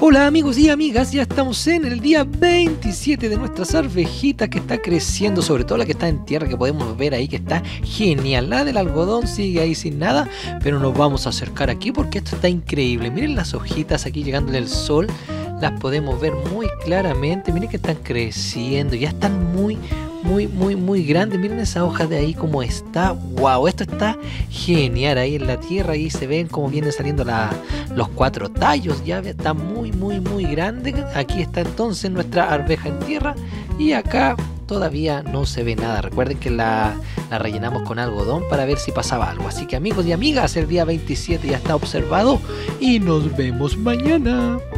Hola amigos y amigas, ya estamos en el día 27 de nuestras arvejitas que está creciendo, sobre todo la que está en tierra que podemos ver ahí que está genial. La del algodón sigue ahí sin nada, pero nos vamos a acercar aquí porque esto está increíble. Miren las hojitas aquí llegándole el sol, las podemos ver muy claramente. Miren que están creciendo, ya están muy grandes. Miren esa hoja de ahí como está. Wow, esto está genial ahí en la tierra. Ahí se ven como vienen saliendo los cuatro tallos. Ya está muy grande. Aquí está entonces nuestra arveja en tierra. Y acá todavía no se ve nada. Recuerden que la rellenamos con algodón para ver si pasaba algo. Así que amigos y amigas, el día 27 ya está observado. Y nos vemos mañana.